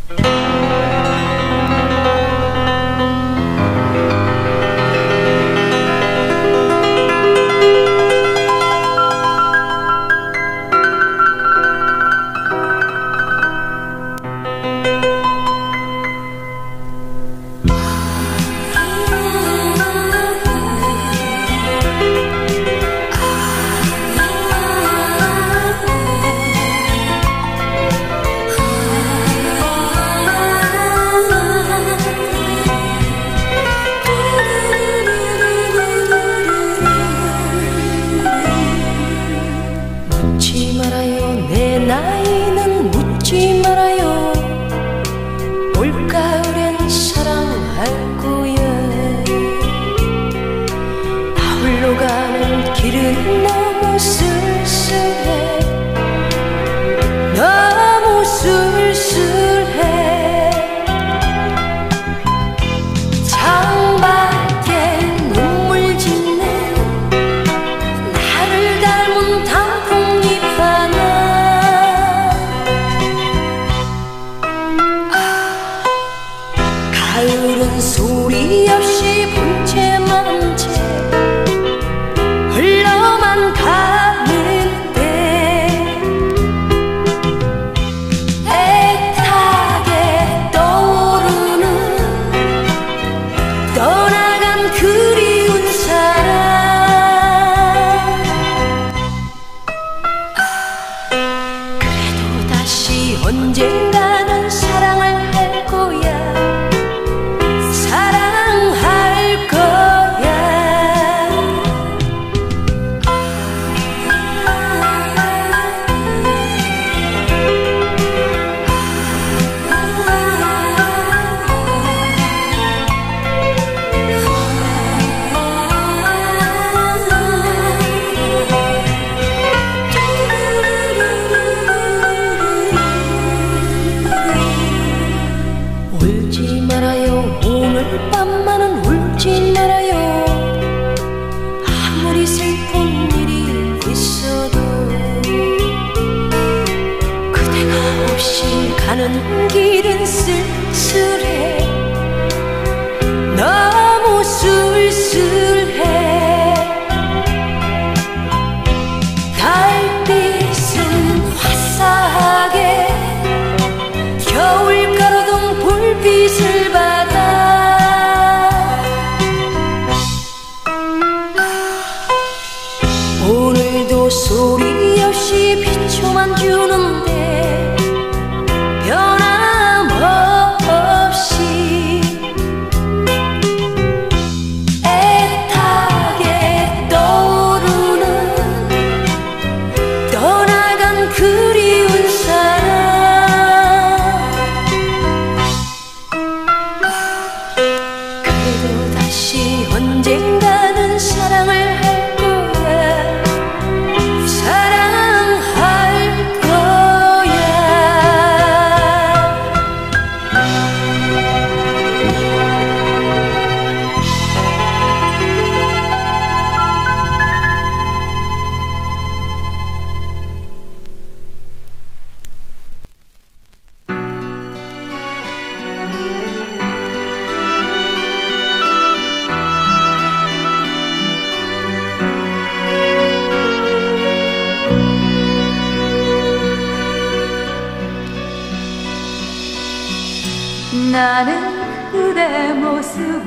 나는 그대 모습을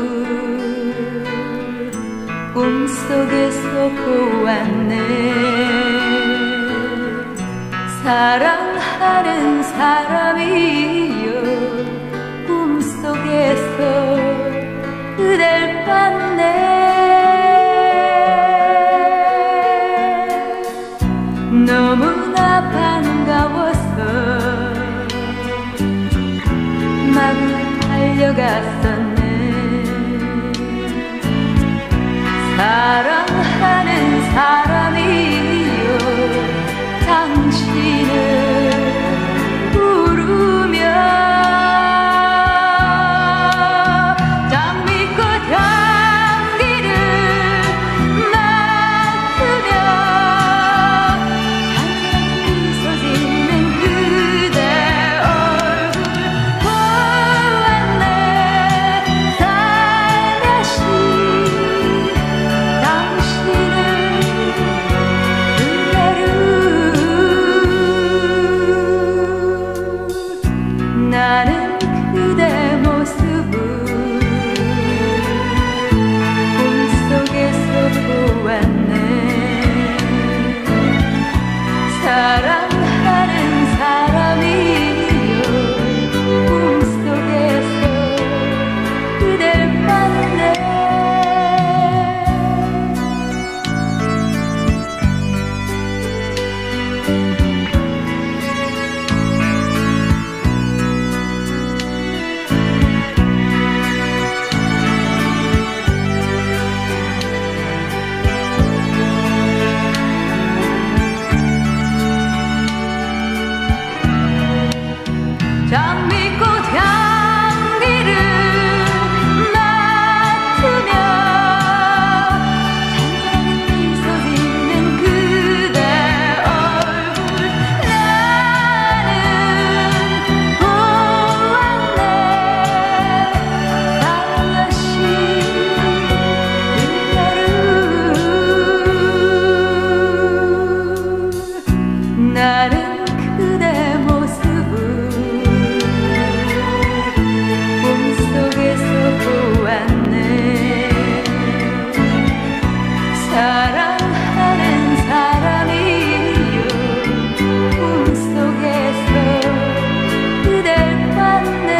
꿈속에서 보았네. 사랑하는 사람이여 꿈속에서 그댈 봤네. 너무나 반가워서 막 달려갔었네. 사랑하는 사람이여 당신을 부르며 장미꽃 향기를 맡으며 항상 미소 짓는 그대 얼굴 나는 그대 모습을 꿈속에서 보았네. 사랑하는 사람이여 꿈속에서 그댈 봤네. 장미꽃 향기를 맡으며 잔잔하게 미소 짓는 그대 얼굴 나는 보았네. 살며시 그대를 나는 그대 모습을 꿈속에서 보았네. 사랑하는 사람이여 꿈속에서 그댈 봤네.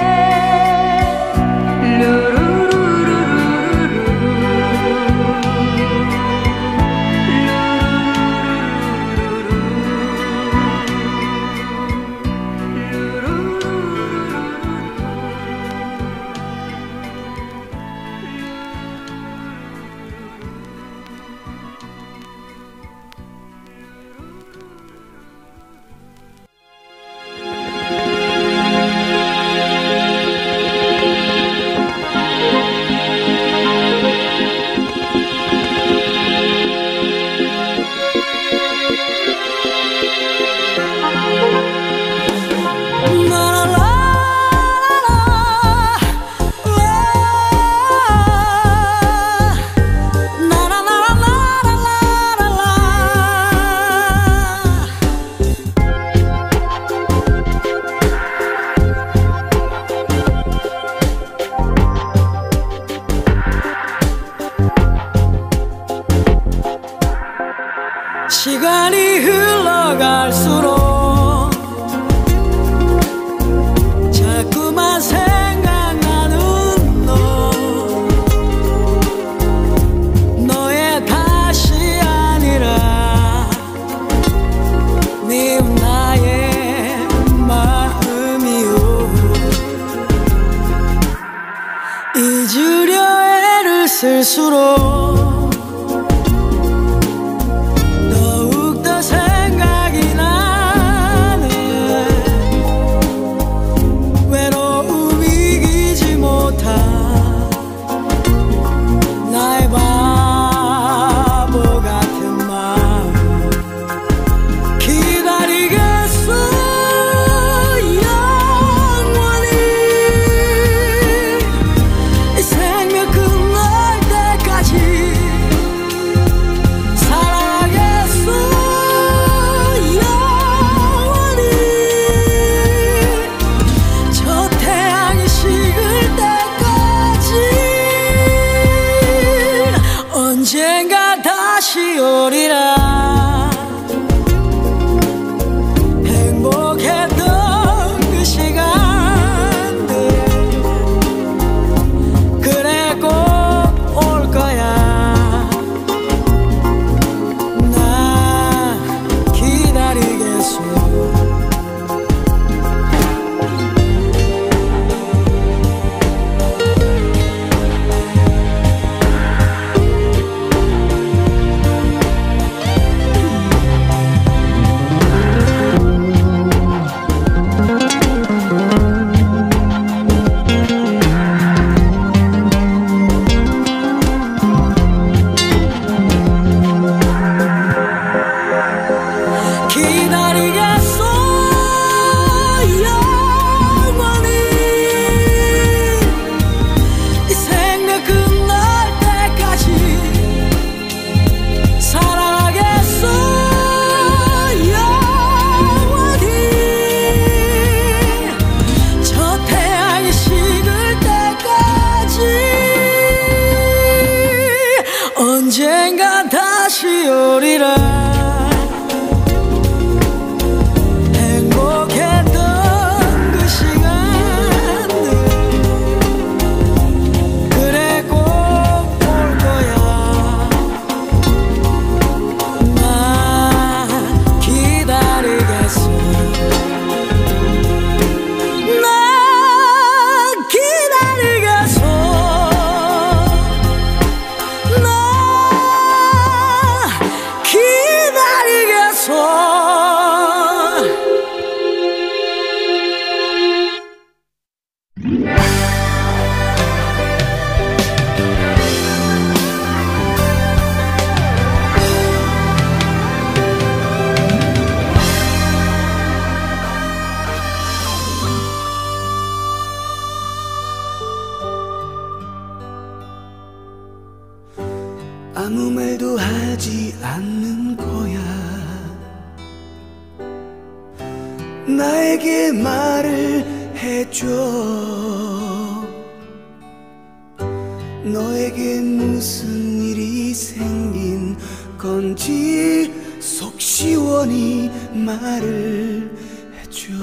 시간이 흘러갈수록 자꾸만 생각나는 너의 탓이 아니라 미운 나의 마음이요. 잊으려 애를 쓸수록 생각이 나네. 외로움 이기지 못한 나의 바보 같은 마음 기다리겠어 영원히. 이 생명 끝날 때까지 아무 말도 하지 않는 거야. 나에게 말을 해줘. 너에게 무슨 일이 생긴 건지 속 시원히 말을 해줘.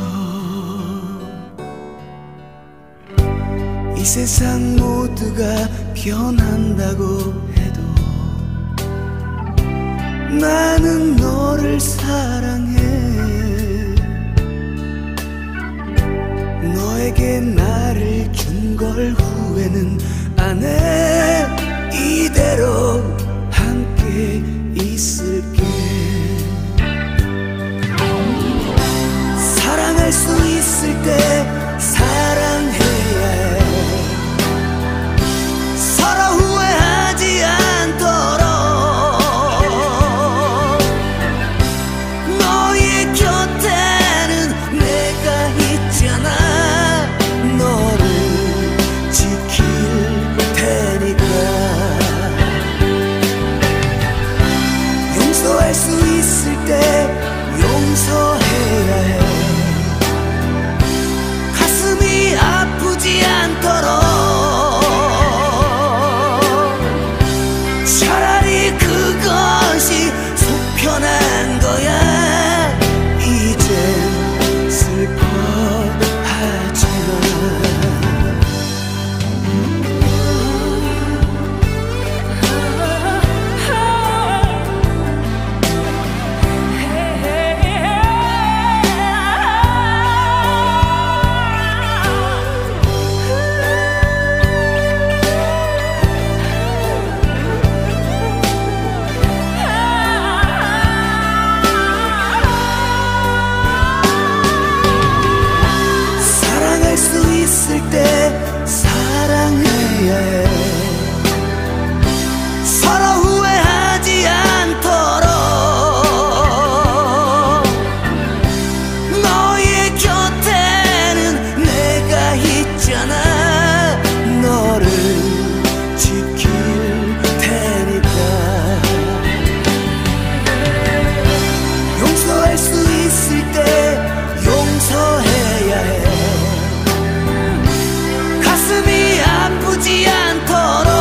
이 세상 모두가 변한다고 해도 나는 너를 사랑해. 너에게 나를 준 걸 후회는 안 해. 이대로 함께 있을게. 사랑할 수 있을 때 사랑해야 해. 서로 후회하지 않도록 너의 곁에는 내가 있잖아. 너를 지킬 테니까. 용서할 수 있을 때 용서해야 해. 가슴이 아프지 않도록 차라리 그것이 속 편한 거야. 이젠 슬퍼하지 마. 사랑할 수 있을 때 사랑해야 해. 서로 후회하지 않도록 너의 곁에는 내가 있잖아. 너를 지킬 테니까. 용서할 수 있을 때 용서해야 해. 가슴이 아프지 않도록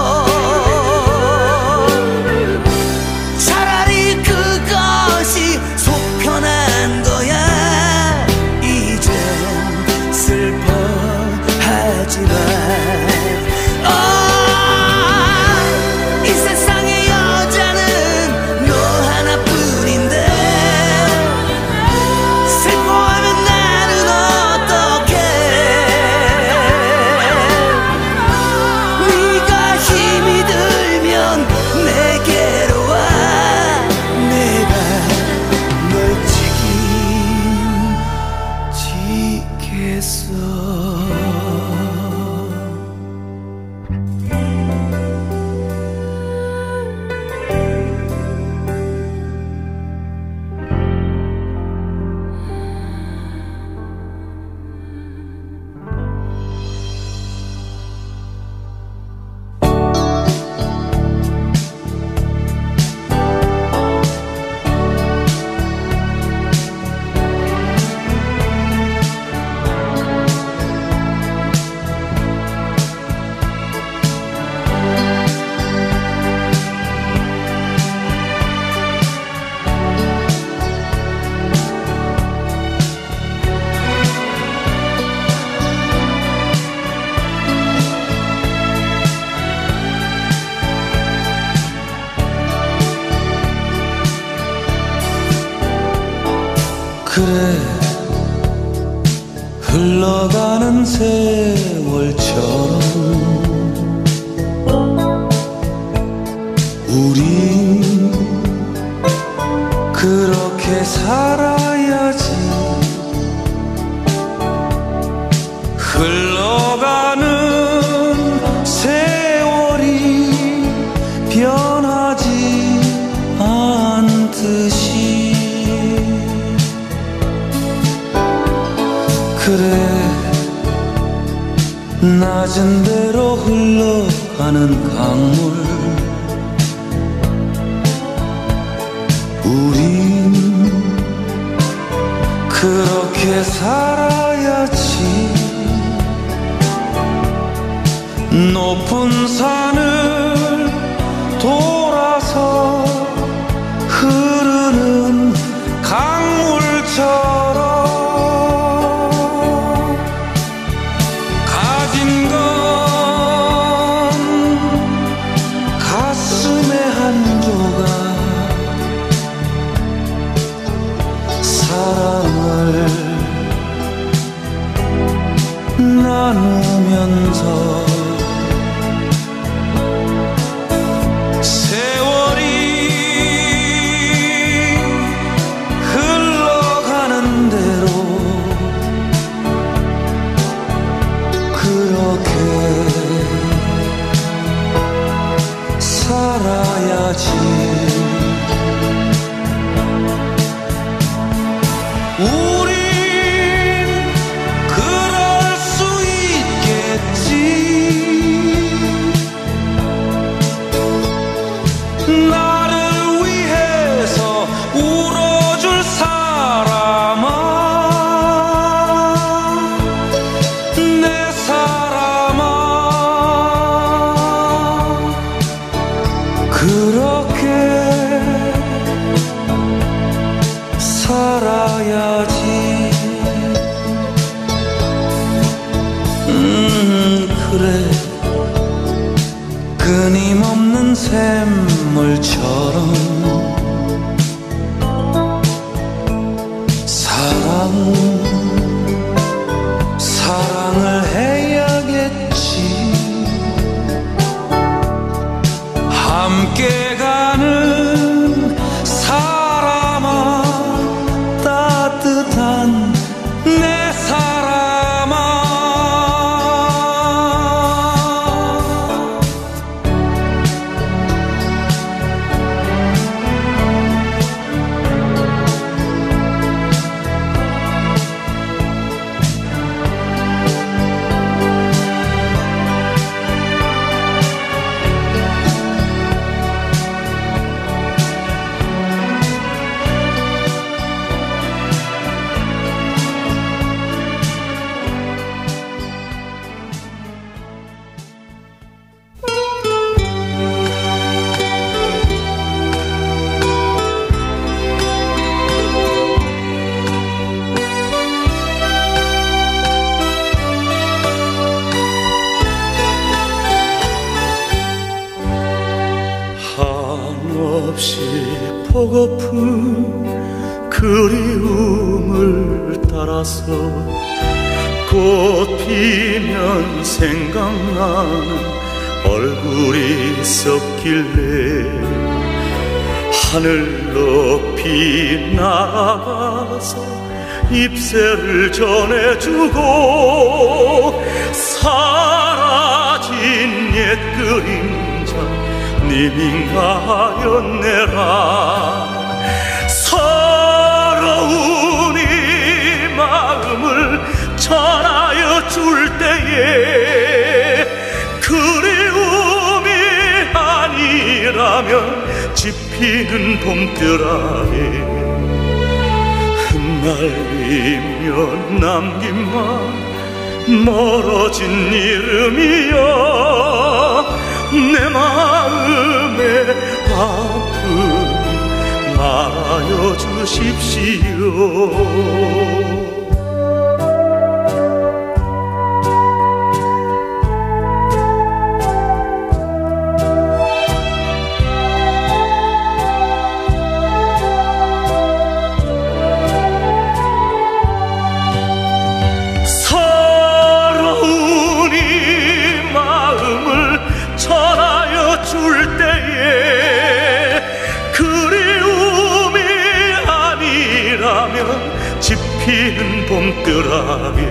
차라리 그것이 속 편한 거야. 이젠 슬퍼하지 마. 이 세상의 여자는 너 하나뿐인데 슬퍼하면 나는 어떡해. 네가 힘이 들면 내게로 와. 내가 널 지키겠어. 그래 흘러가는 세월처럼 우린 그렇게 살아야지. 흘러가는 세월이 변하지 않듯이. 그래 낮은 대로 흘러가는 강물 우린 그렇게 살아야지. 높은 산을 돌아서 흐르는 강물처럼 가진 건 가슴에 한 조각 사랑을 나누면서 세월이 흘러가는 대로 그렇게 살아야지. 우린 그럴 수 있겠지. 나를 위해서 울어줄 사람아, 내 사람아. 그렇게 살아야지. 그래, 끊임없는 샘물처럼 사랑을 해야겠지. 함께 가는 사람아, 따뜻한 내 사람아. 한없이 보고픈 그리움을 따라서 꽃 피면 생각나는 얼굴이 섰길래 하늘 높이 날아가서 잎새를 전해주고 사라진 옛 그림자 님인가였네라. 서러운 이 마음을 전하여 줄 때에 그리움이 아니라면 지피는 봄뜰아래 흩날리며 남긴 말 멀어진 이름이여 내 마음의 아픔 말하여 주십시오. 피는 봄뜰아래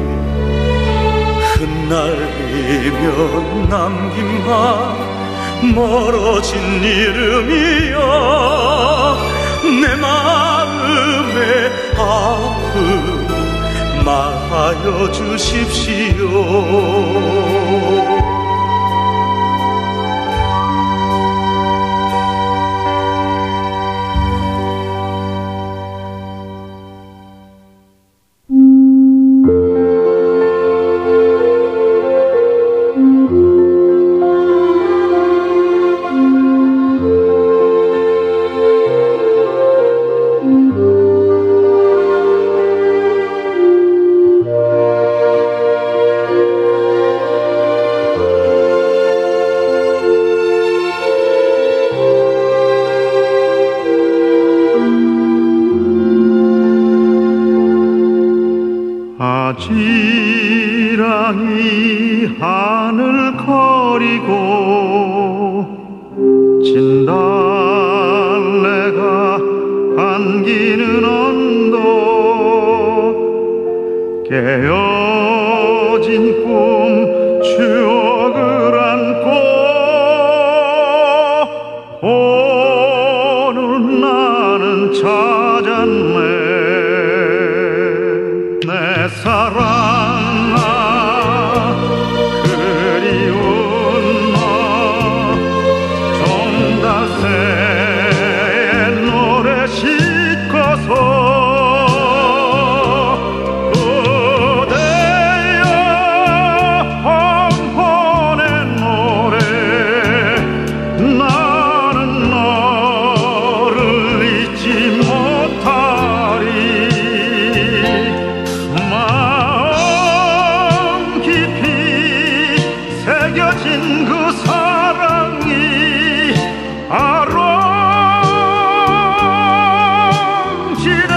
흩날리며 남긴 말 멀어진 이름이여 내 마음의 아픔 말하여 주십시오. 지랑이 하늘 거리고 진달래가 안기는 언덕 깨어진 꿈 추억을 안고 오늘 나는 찾았네 내 사랑아 그리운 너 정다새의 노래 싣고서 그대여 황혼의 노래 나는 너를 잊지 못하리 마음 깊이 새겨진 그 사랑이 아롱지네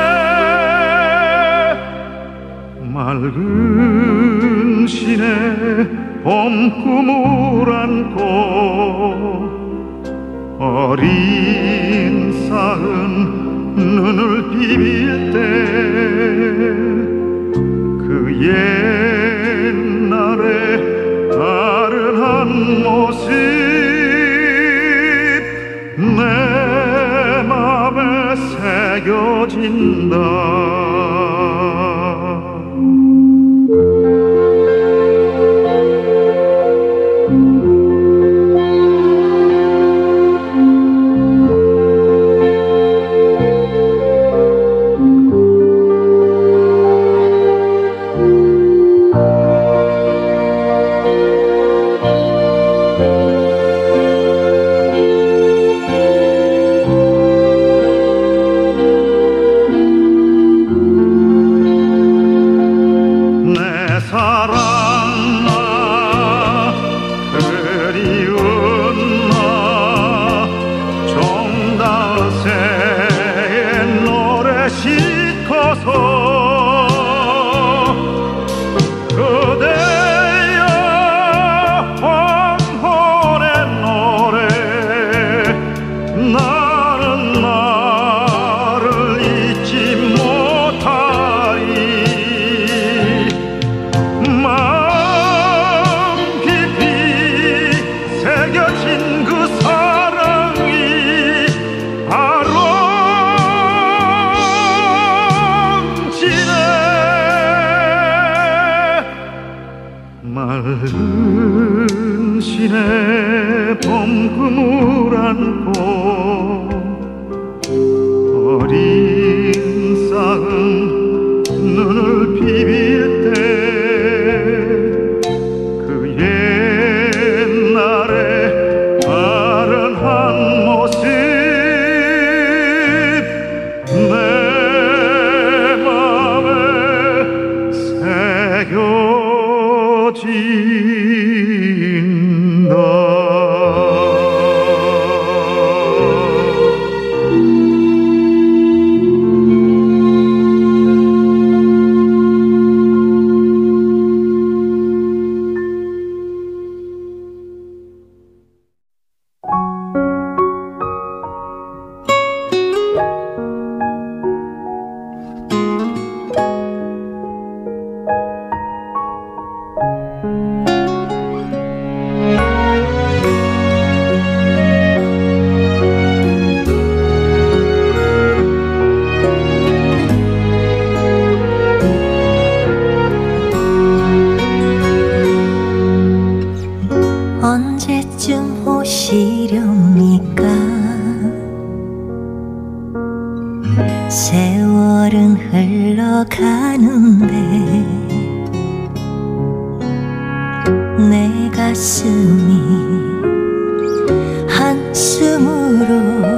맑은 시내 봄 꿈을 안고 어린 쌍은 눈을 비빌 때 그 옛날에 아른한 모습 내 맘에 새겨진다 사랑아 그리운 너 정다새의 노래 싣고서 그대여 황혼의 노래 나는 나를 잊지 못하리 마음 깊이 새겨진 그 사랑이 아롱지네 맑은 시내 봄 꿈을 안고 어린 쌍은 눈을 비빌 때 그 옛날에 아른한 모습 내 맘에 새겨진다 언제쯤 오시렵니까 세월은 흘러가는데 내 가슴이 한숨으로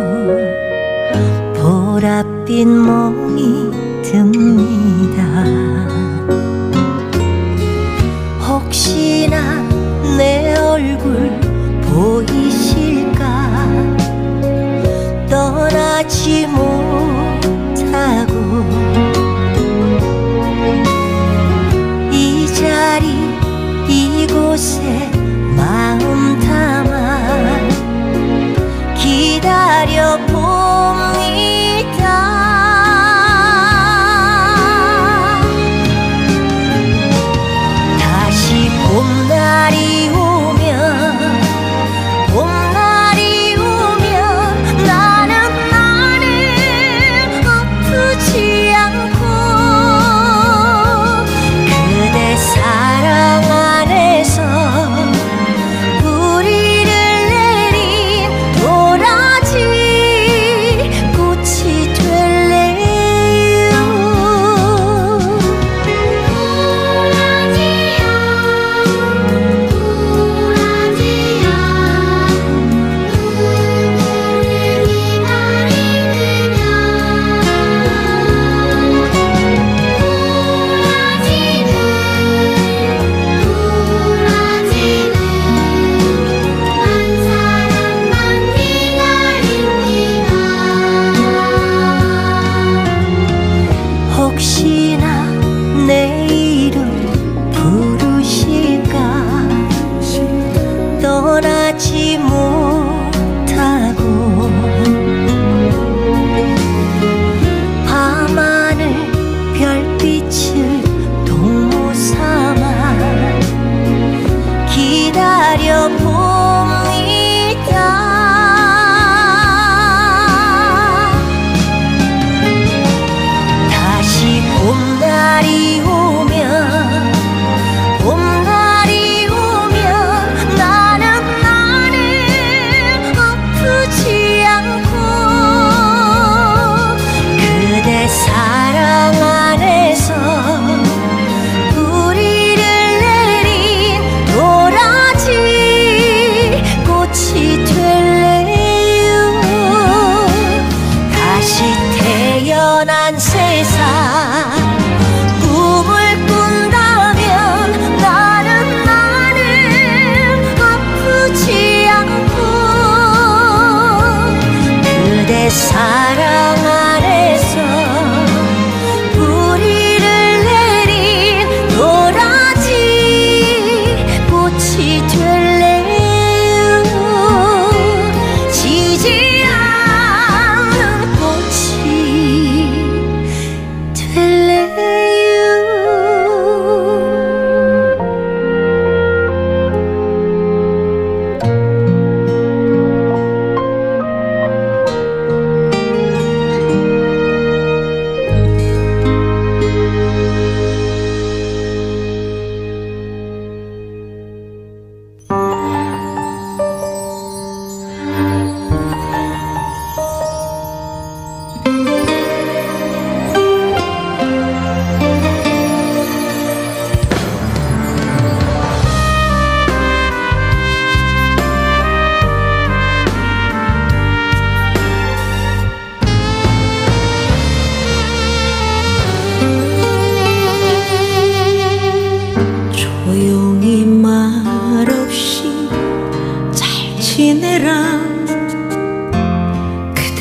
보랏빛 몽이 듭니다 혹시나 내 얼굴 보이실까 떠나지 못하고 이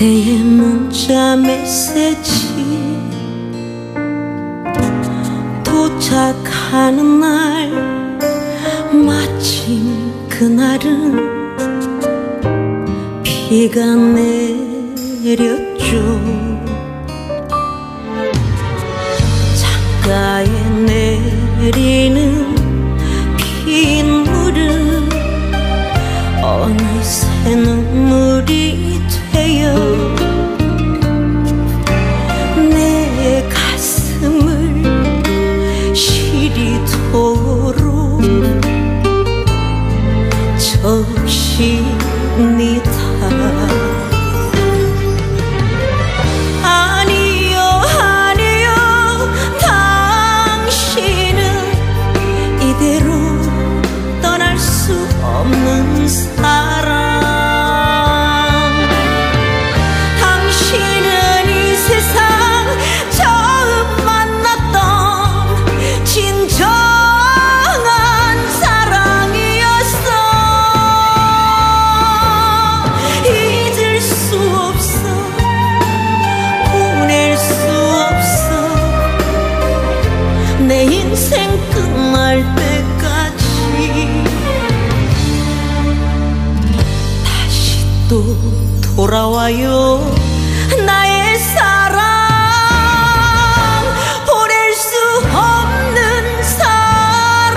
그대의 문자 메시지 도착하는 날 마침 그날은 비가 내렸죠. 창가에 내리는 빗물은 어느새 눈물이 되어 내 가슴을 시리도록 적십니다. 아니요 아니요 당신은 이대로 떠날 수 없는 사람. 당신은 이 세상 처음 만났던 진정한 사랑이었어. 잊을 수 없어 보낼 수 없어 내 인생 끝날 때까지. 다시 또 돌아와요 나의 사랑. 보낼 수 없는 사랑.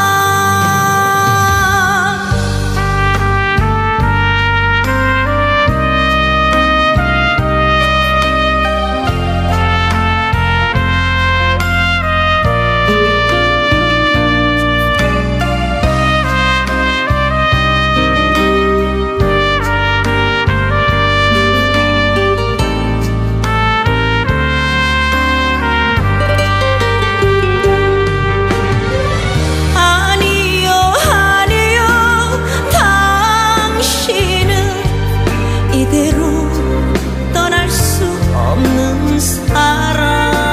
아니요 아니요 당신은 이대로 떠날 수 없는 사람.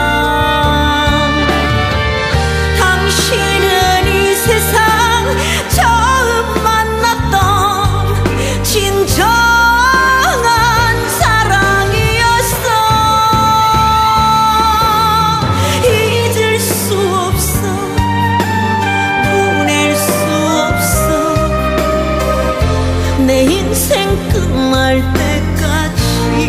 당신은 이 세상 처음 만났던 진정한 사랑이었어. 잊을 수 없어 보낼 수 없어 내 인생 끝날 때까지.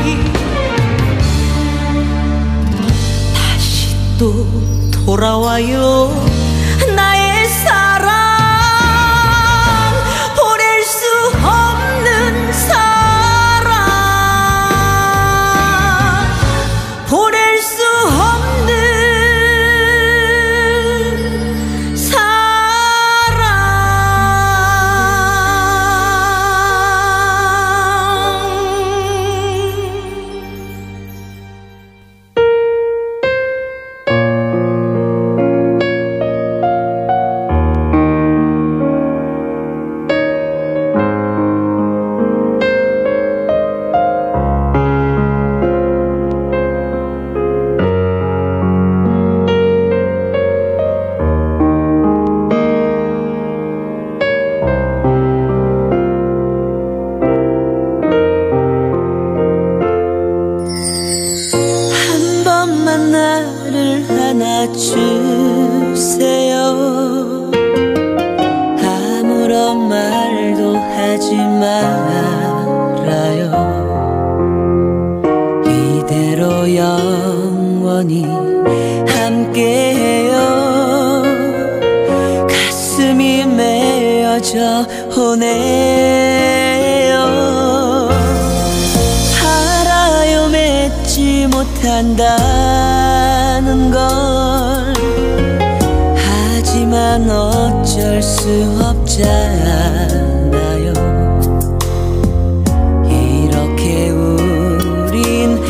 다시 또 돌아와요 나의 사랑. 보낼 수 없는 사랑. 보낼 수 없는 사랑. 한 번만 나를 안아주세요. 아무런 말도 하지 말아요. 이대로 영원히 함께해요. 가슴이 메어져 오네요. 알아요 맺지 못한다는 걸. 하지만 어쩔 수 없잖아요. 이렇게 우린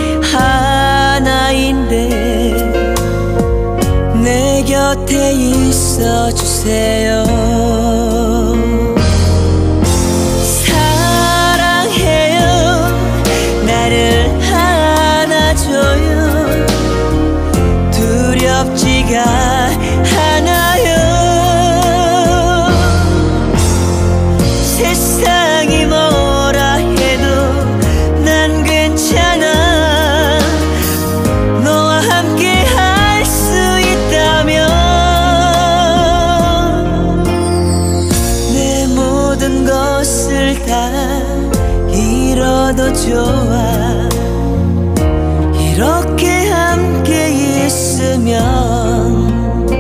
하나인데 내 곁에 있어주세요. 사랑해요 나를 안아줘요. 두렵지가 않아요. 세상이 뭐라 해도 난 괜찮아요. 좋아 이렇게 함께 있으면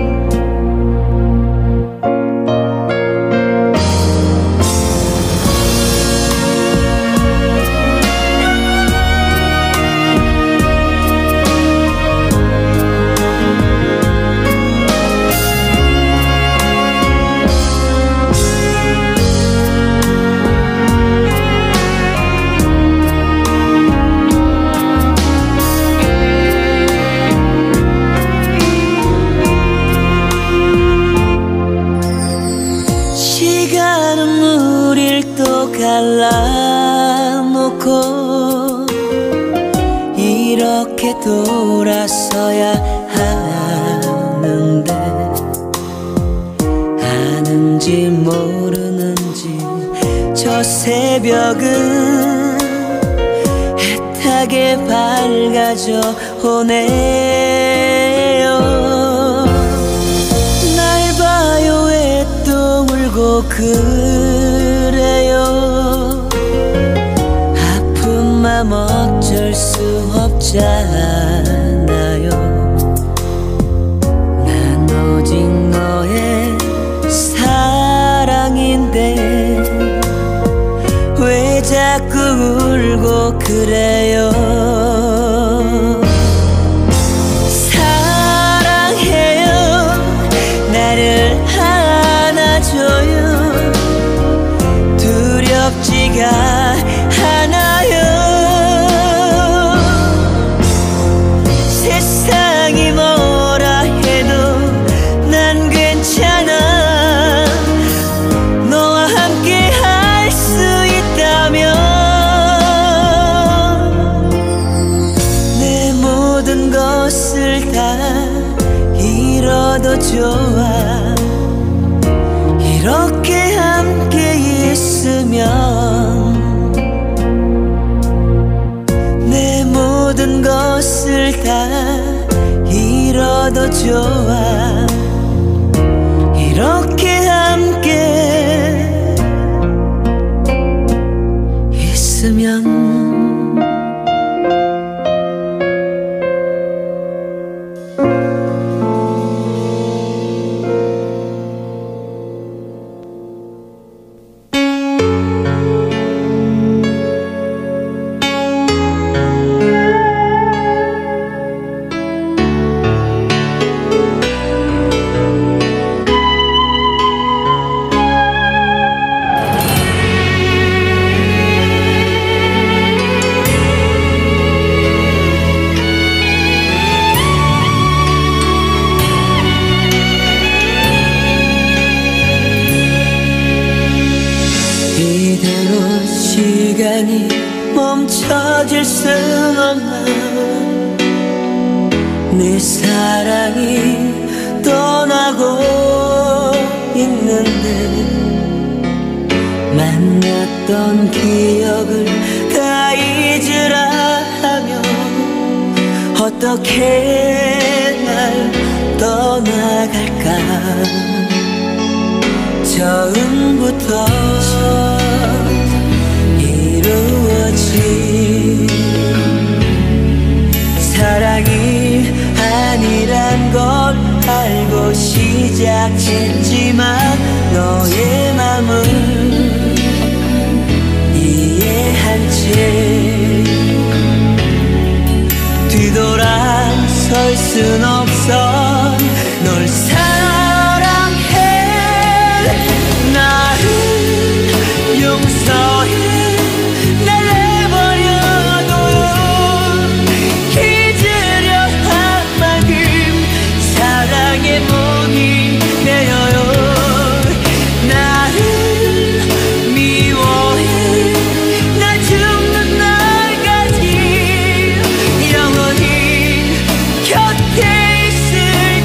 갈라놓고 이렇게 돌아서야 하는데 아는지 모르는지 저 새벽은 애타게 밝아져 오네요. 날 봐요 왜 또 울고 그래요. 아픈 맘 어쩔 수 없잖아요. 난 오직 너의 사랑인데 왜 자꾸 울고 그래요. 사랑해요 나를 안아줘요. 두렵지가 않아요. 세상이 뭐라 해도 난 괜찮아. 너와 함께 할 수 있다면 내 모든 것을 다 잃어도 좋아. 이렇게 함께 있으면 내 모든 것을 다 잃어도 좋아. 이렇게 함께 있으면 시간이 멈춰질 순 없나. 내 사랑이 떠나고 있는데 만났던 기억을 다 잊으라 하면 어떻게 날 떠나갈까. 처음부터 이루어진 사랑이 아니란 걸 알고 시작했지만 너의 맘을 이해한 채 뒤돌아설 순 없어. 널 사랑해 나를 용서해. 곁에 있을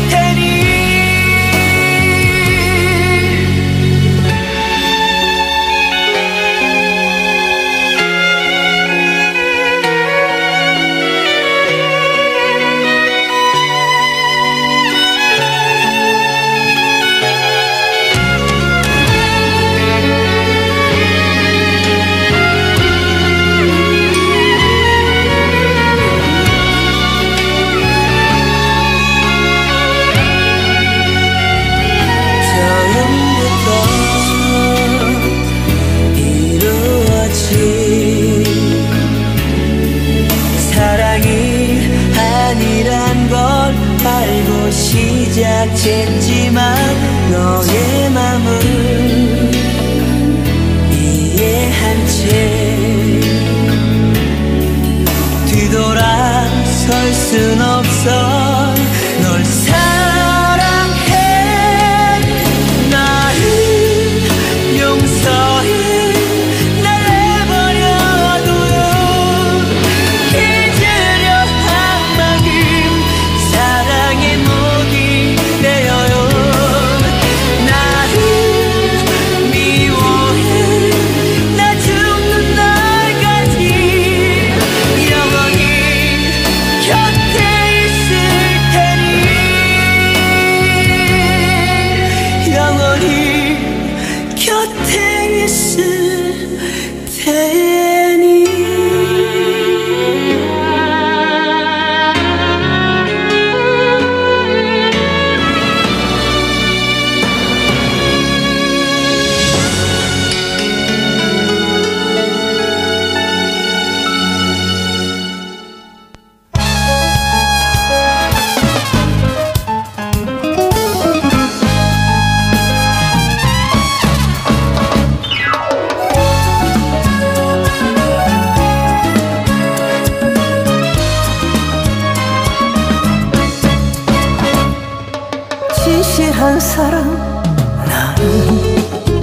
사랑. 나는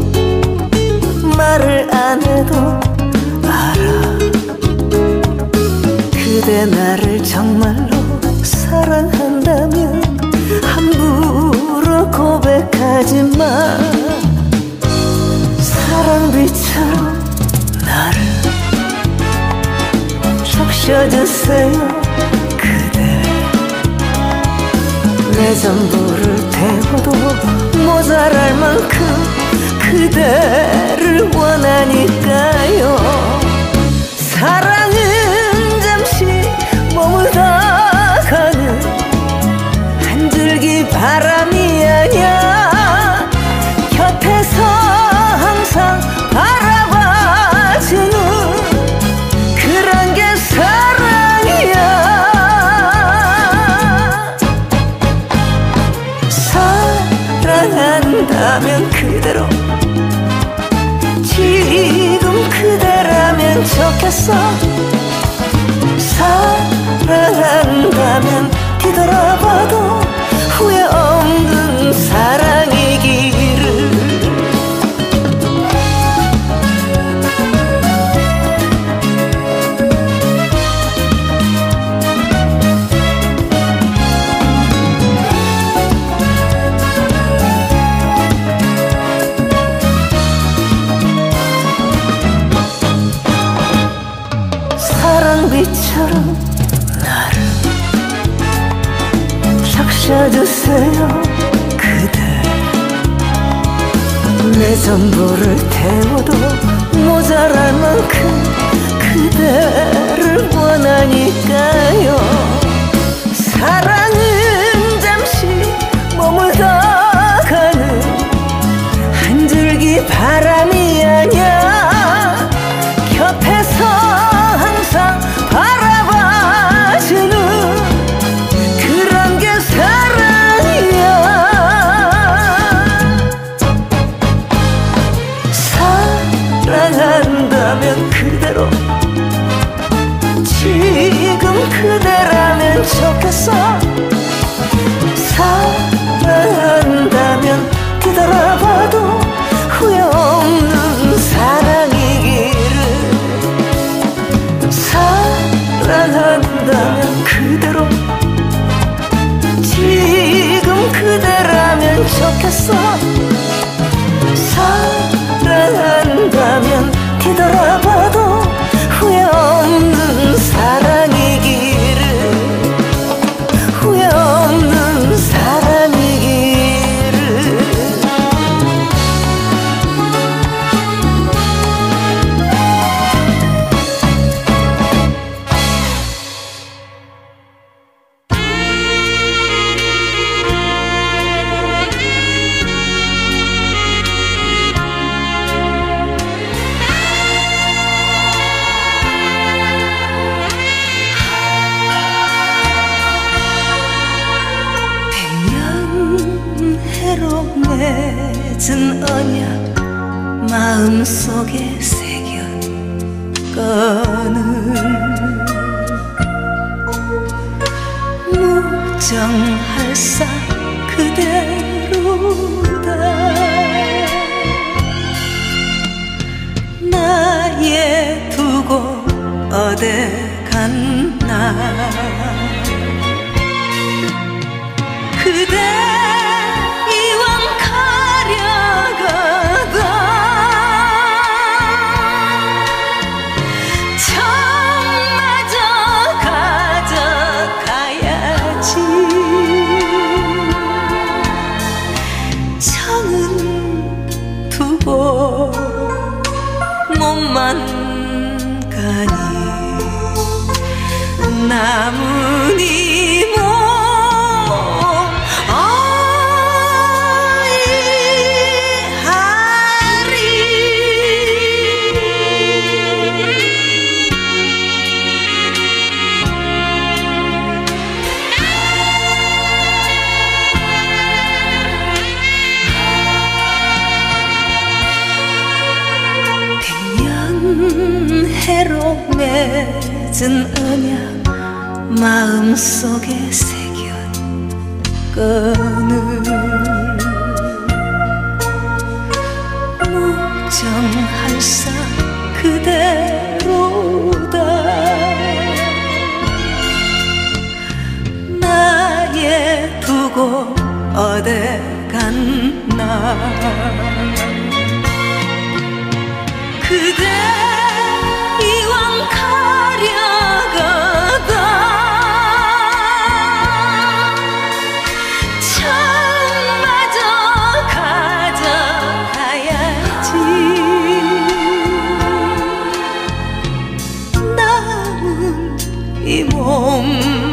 말을 안 해도 알아. 그대 나를 정말로 사랑한다면 함부로 고백하지마. 사랑비처럼 나를 적셔주세요. 그대 내 전부를 태워도 모자랄 만큼 그대를 원하니까요. 사랑은 잠시 머물다가는 한 줄기 바람이 아냐. 곁에서 항상 바라봐주는 그런 게 사랑이야. 사랑한다면 그대로 지금 그대라면 좋겠어. 사랑한다면 뒤돌아봐도 후회 없는 사랑이기를. 사랑비처럼 나를 적셔주세요. 그대 내 전부를 태워도 모자랄 만큼 그대를 원하니까요. 사랑은 잠시 머물다가는 한 줄기 바람이 아냐. 곁에서 항상 바라봐주는 그런 게 사랑이야. 사랑한다면 그대로 지금 그대라면 좋겠어. 사랑한다면 뒤돌아봐도 후회 없는 사랑이기를. 사랑한다면 그대로 지금 그대라면 좋겠어. 사랑한다면 뒤돌아봐도 후회 없는 사랑이기를. 후회 없는 사랑이기를. 해로 맺은 언약 마음속에 새겼거는 무정할사 그대로다. 나의 두고 어디 갔나. 그대 이왕 가려가다 정마저 가져가야지. 정은 두고 몸만 가니 남은 이 몸 해로 맺은 언약 마음속에 새겼거는 인정할사 그대로다. 나의 두고 어디 갔나. 그대 이왕 가려가다 처음마저 가져가야지. 남은 이 몸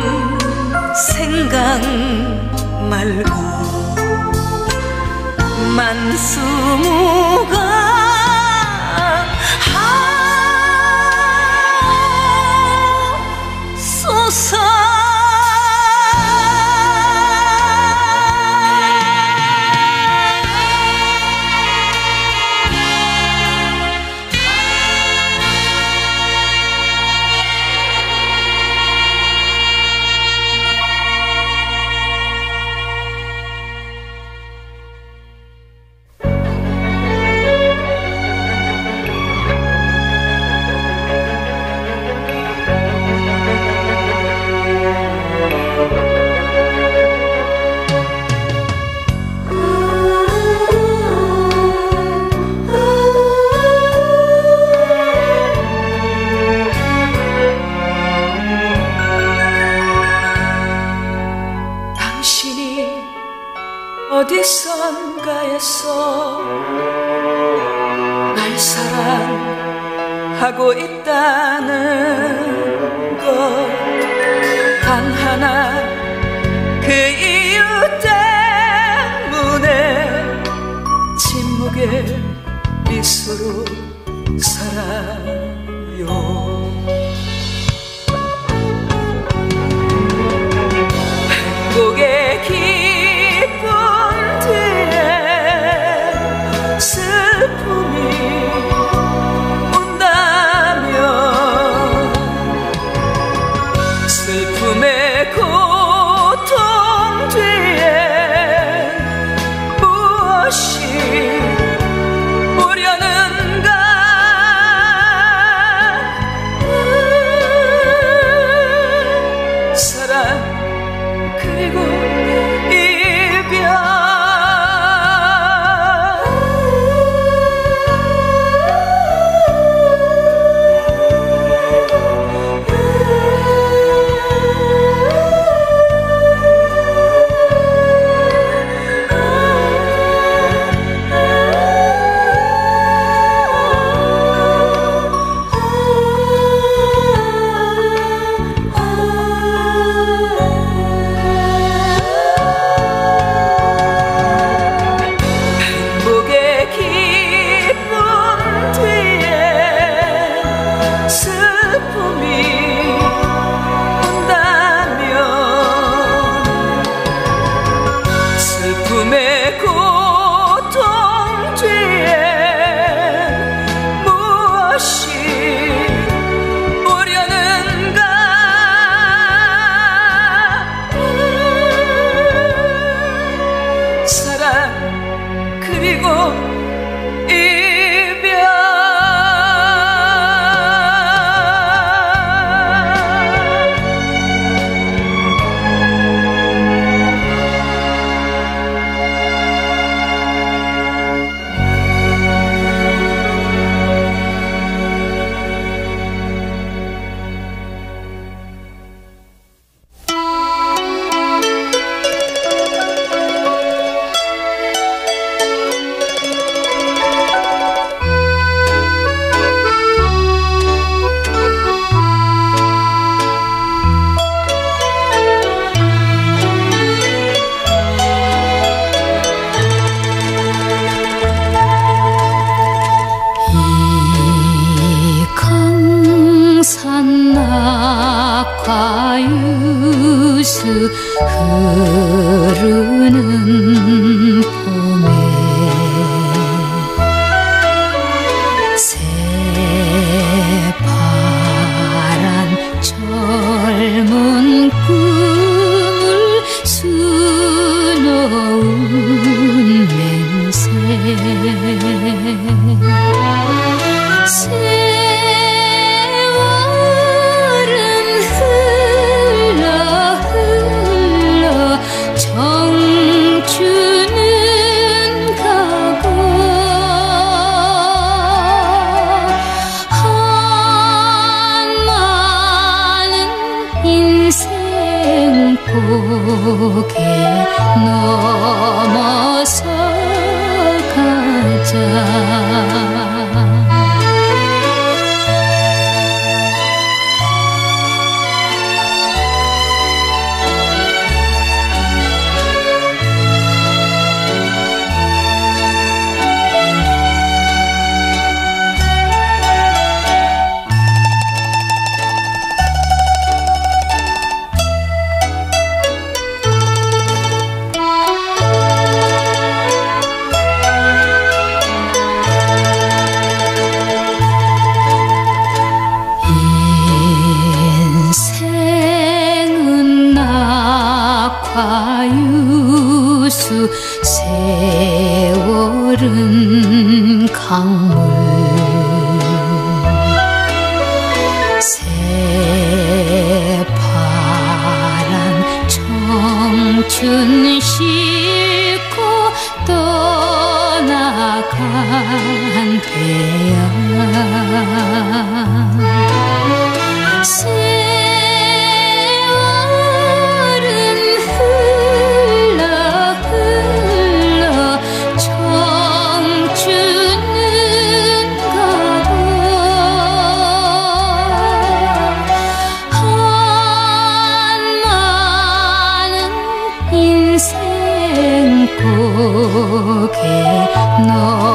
생각 말고 만수무강 하소서. 어디선가에서 날 사랑하고 있다는 것 단 하나 그 이유 때문에 침묵의 미소로 살아요. 행복의 기쁨 뒤에 슬픔이 온다면 슬픔의 고통 뒤에 무엇이 오려는가. 사랑 그리고 이별. 행복의 기쁨 뒤에 슬픔이 온다면 슬픔의 고통 뒤에 무엇이 오려는가. 사랑 그리고 이별. 이 강산 낙화유수 흐르는 봄에 새파란 젊은 꿈을 수놓은 맹세. 인생은 낙화유수 세월은 강물 새파란 청춘 싣고 떠나간 배야 세월은 흘러 흘러 청춘은 가고 한많은 인생 고개 너